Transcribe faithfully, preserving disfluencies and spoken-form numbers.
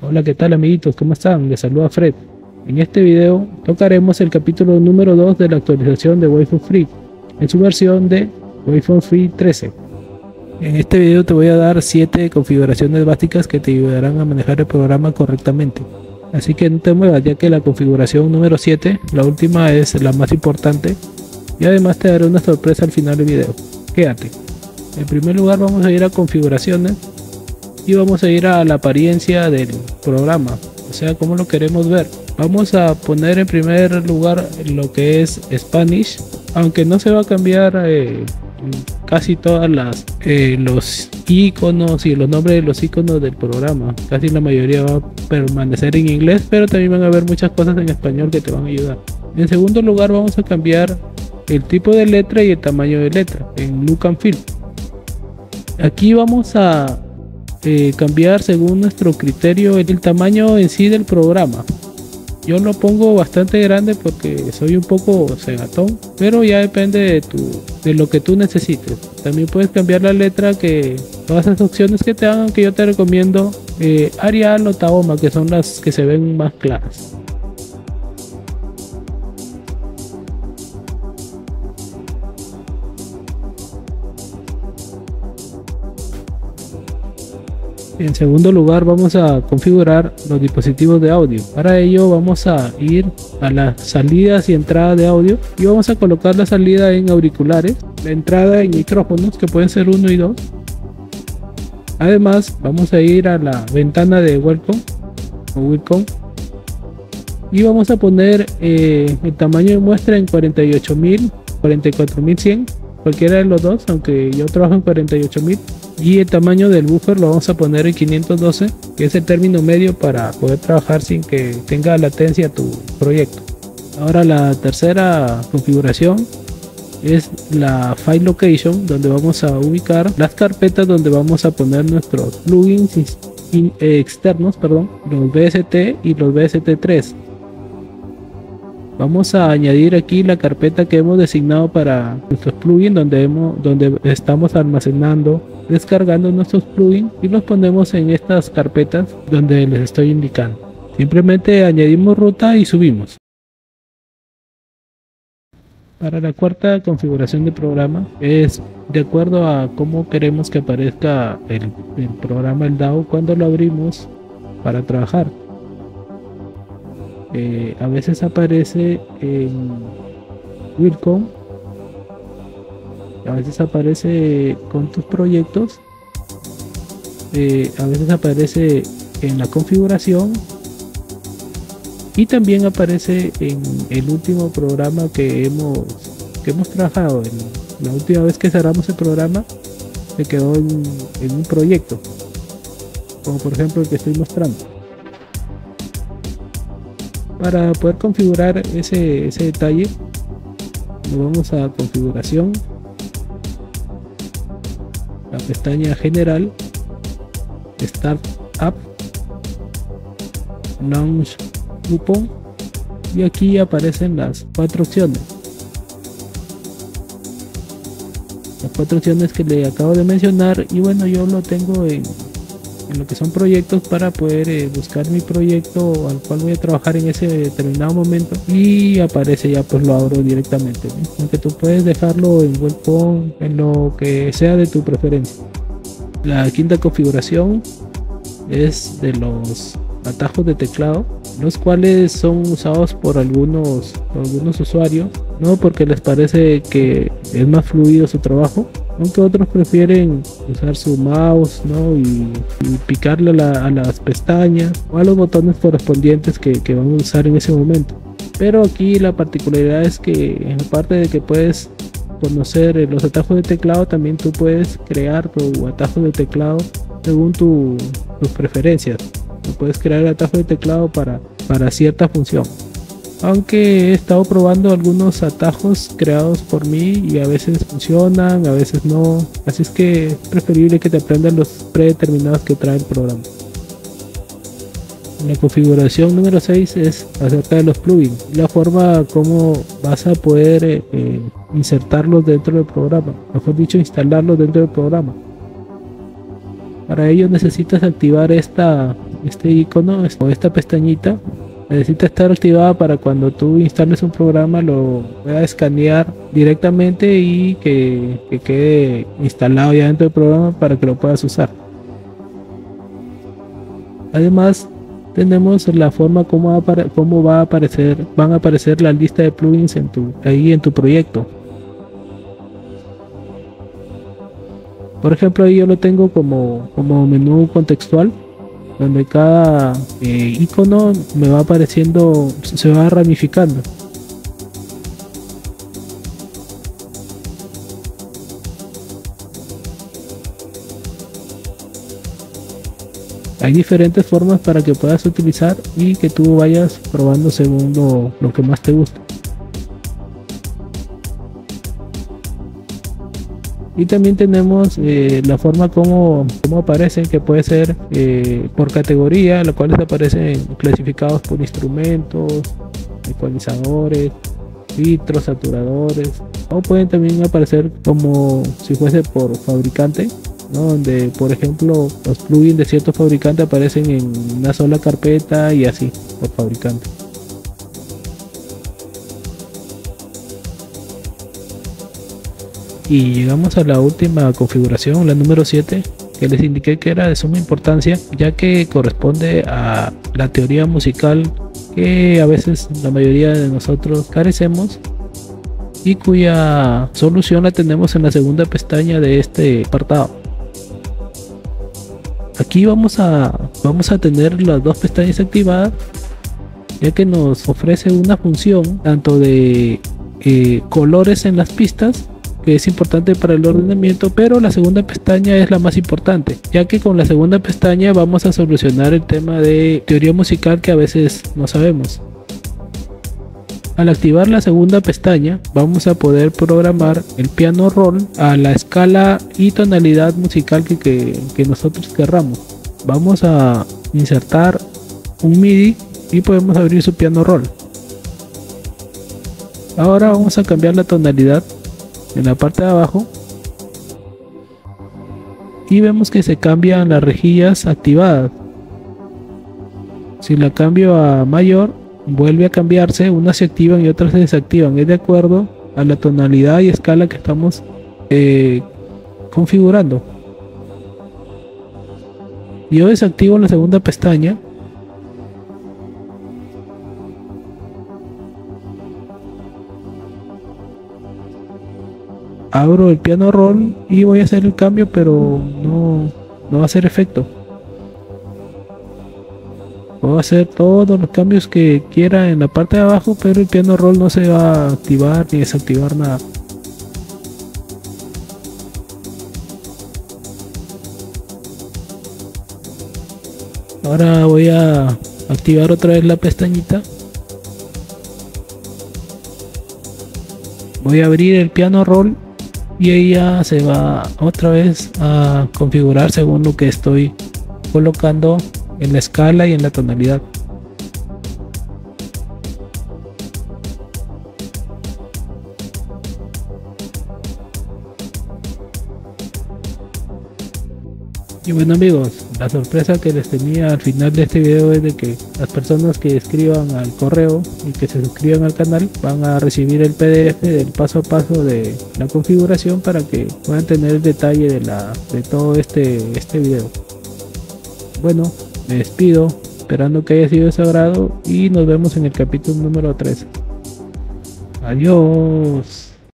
Hola, ¿qué tal amiguitos? ¿Cómo están? Les saluda Fred. En este video tocaremos el capítulo número dos de la actualización de Wi-Fi Free en su versión de Wi-Fi Free trece. En este video te voy a dar siete configuraciones básicas que te ayudarán a manejar el programa correctamente. Así que no te muevas, ya que la configuración número siete, la última, es la más importante, y además te daré una sorpresa al final del video. Quédate. En primer lugar vamos a ir a configuraciones y vamos a ir a la apariencia del programa, o sea, cómo lo queremos ver. Vamos a poner en primer lugar lo que es Spanish, aunque no se va a cambiar eh, casi todas las eh, los iconos y los nombres de los iconos del programa. Casi la mayoría va a permanecer en inglés, pero también van a haber muchas cosas en español que te van a ayudar. En segundo lugar vamos a cambiar el tipo de letra y el tamaño de letra en Look and Feel. Aquí vamos a eh, cambiar según nuestro criterio el tamaño en sí del programa. Yo lo pongo bastante grande porque soy un poco cegatón, pero ya depende de tu de lo que tú necesites. También puedes cambiar la letra, que todas esas opciones que te hagan, que yo te recomiendo eh, Arial o Tahoma, que son las que se ven más claras. En segundo lugar vamos a configurar los dispositivos de audio. Para ello vamos a ir a las salidas y entradas de audio y vamos a colocar la salida en auriculares, la entrada en micrófonos, que pueden ser uno y dos. Además vamos a ir a la ventana de Welcome o Welcome y vamos a poner eh, el tamaño de muestra en cuarenta y ocho mil, cuarenta y cuatro mil cien, cualquiera de los dos, aunque yo trabajo en cuarenta y ocho mil. Y el tamaño del buffer lo vamos a poner en quinientos doce, que es el término medio para poder trabajar sin que tenga latencia tu proyecto. Ahora la tercera configuración es la File Location, donde vamos a ubicar las carpetas donde vamos a poner nuestros plugins in, eh, externos, perdón, los V S T y los V S T tres. Vamos a añadir aquí la carpeta que hemos designado para nuestros plugins, donde, hemos, donde estamos almacenando, descargando nuestros plugins, y los ponemos en estas carpetas donde les estoy indicando. Simplemente añadimos ruta y subimos. Para la cuarta configuración de programa, es de acuerdo a cómo queremos que aparezca el, el programa, el D A O, cuando lo abrimos para trabajar. Eh, a veces aparece en Welcome, a veces aparece con tus proyectos, eh, a veces aparece en la configuración y también aparece en el último programa que hemos que hemos trabajado. En la última vez que cerramos el programa se quedó en, en un proyecto, como por ejemplo el que estoy mostrando. Para poder configurar ese, ese detalle, nos vamos a configuración, la pestaña general, Start App, Launch Coupon, y aquí aparecen las cuatro opciones. Las cuatro opciones que le acabo de mencionar, y bueno, yo lo tengo en en lo que son proyectos para poder eh, buscar mi proyecto al cual voy a trabajar en ese determinado momento, y aparece ya, pues lo abro directamente, ¿no? Aunque tú puedes dejarlo en Welcome, en lo que sea de tu preferencia. La quinta configuración es de los atajos de teclado, los cuales son usados por algunos, por algunos usuarios, no porque les parece que es más fluido su trabajo, aunque otros prefieren usar su mouse, ¿no? y, y picarle a, la, a las pestañas o a los botones correspondientes que, que van a usar en ese momento. Pero aquí la particularidad es que, aparte de que puedes conocer los atajos de teclado, también tú puedes crear tu atajo de teclado según tu, tus preferencias. Tú puedes crear atajo de teclado para, para cierta función. Aunque he estado probando algunos atajos creados por mí y a veces funcionan, a veces no, así es que es preferible que te aprendas los predeterminados que trae el programa. La configuración número seis es acerca de los plugins, la forma como vas a poder eh, eh, insertarlos dentro del programa, mejor dicho, instalarlos dentro del programa. Para ello necesitas activar esta este icono o esta pestañita necesita estar activada para cuando tú instales un programa lo pueda escanear directamente y que, que quede instalado ya dentro del programa para que lo puedas usar. Además tenemos la forma como va a, cómo va a aparecer van a aparecer la lista de plugins en tu ahí en tu proyecto. Por ejemplo, ahí yo lo tengo como, como menú contextual, donde cada eh, icono me va apareciendo, se va ramificando. Hay diferentes formas para que puedas utilizar y que tú vayas probando según lo, lo que más te guste. Y también tenemos eh, la forma como, como aparecen, que puede ser eh, por categoría, los cuales aparecen clasificados por instrumentos, ecualizadores, filtros, saturadores, o pueden también aparecer como si fuese por fabricante, ¿no? Donde por ejemplo los plugins de ciertos fabricantes aparecen en una sola carpeta y así por fabricante. Y llegamos a la última configuración, la número siete, que les indiqué que era de suma importancia, ya que corresponde a la teoría musical que a veces la mayoría de nosotros carecemos y cuya solución la tenemos en la segunda pestaña de este apartado. Aquí vamos a, vamos a tener las dos pestañas activadas, ya que nos ofrece una función tanto de eh, colores en las pistas, que es importante para el ordenamiento, pero la segunda pestaña es la más importante, ya que con la segunda pestaña vamos a solucionar el tema de teoría musical que a veces no sabemos. Al activar la segunda pestaña vamos a poder programar el piano roll a la escala y tonalidad musical que, que, que nosotros querramos. Vamos a insertar un MIDI y podemos abrir su piano roll. Ahora vamos a cambiar la tonalidad en la parte de abajo y vemos que se cambian las rejillas activadas. Si la cambio a mayor, vuelve a cambiarse, unas se activan y otras se desactivan, es de acuerdo a la tonalidad y escala que estamos eh, configurando. Yo desactivo la segunda pestaña abro el piano roll y voy a hacer el cambio, pero no, no va a hacer efecto. Puedo hacer todos los cambios que quiera en la parte de abajo, pero el piano roll no se va a activar ni desactivar nada. Ahora voy a activar otra vez la pestañita. Voy a abrir el piano roll y ella se va otra vez a configurar según lo que estoy colocando en la escala y en la tonalidad. Y bueno amigos, la sorpresa que les tenía al final de este video es de que las personas que escriban al correo y que se suscriban al canal van a recibir el P D F del paso a paso de la configuración para que puedan tener el detalle de, la, de todo este, este video. Bueno, me despido esperando que haya sido de su agrado y nos vemos en el capítulo número tres. Adiós.